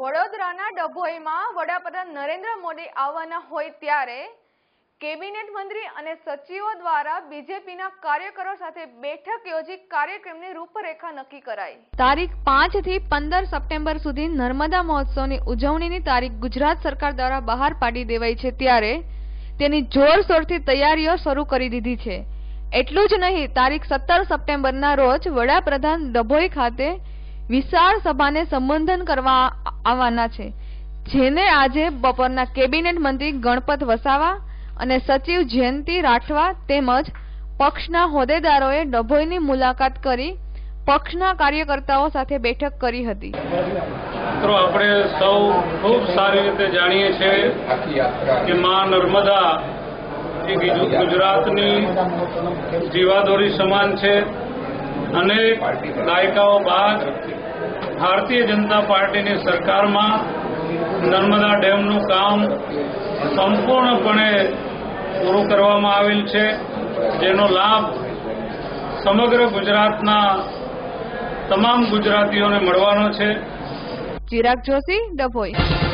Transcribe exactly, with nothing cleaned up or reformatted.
વડોદરાના ડભોઈમાં વડાપ્રધાન નરેન્દ્ર મોદી આવવાના હોય ત્યારે કેબિનેટ મંત્રી અને સચિવો દ્વારા બીજેપીના કાર્યકરો સાથે બેઠક યોજી કાર્યક્રમની રૂપરેખા નક્કી કરાઈ। તારીખ પાંચ થી પંદર સપ્ટેમ્બર સુધી નર્મદા મહોત્સવની ઉજવણીની તારીખ ગુજરાત સરકાર દ્વારા બહાર પાડી દેવાઈ છે ત્યારે તેની જોરશોરથી તૈયારીઓ શરૂ કરી દીધી છે। એટલું જ નહીં, તારીખ સત્તર સપ્ટેમ્બરના રોજ વડાપ્રધાન ડભોઈ ખાતે વિશાળ સભાને સંબોધન કરવા આવવાના છે, જેને આજે બપોરના કેબિનેટ મંત્રી ગણપત વસાવા અને સચિવ જયંતિ રાઠવા તેમજ પક્ષના હોદ્દેદારોએ ડભોઈની મુલાકાત કરી પક્ષના કાર્યકર્તાઓ સાથે બેઠક કરી હતી। મિત્રો, આપણે સૌ ખૂબ સારી રીતે જાણીએ છીએ કે માં નર્મદા એ ગુજરાતની જીવાદોરી સમાન છે। અનેક દાયકાઓ બાદ ભારતીય જનતા પાર્ટીની સરકારમાં નર્મદા ડેમનું કામ સંપૂર્ણપણે પૂરું કરવામાં આવેલ છે, જેનો લાભ સમગ્ર ગુજરાતના તમામ ગુજરાતીઓને મળવાનો છે। ચિરાગ જોશી, ડભોઈ।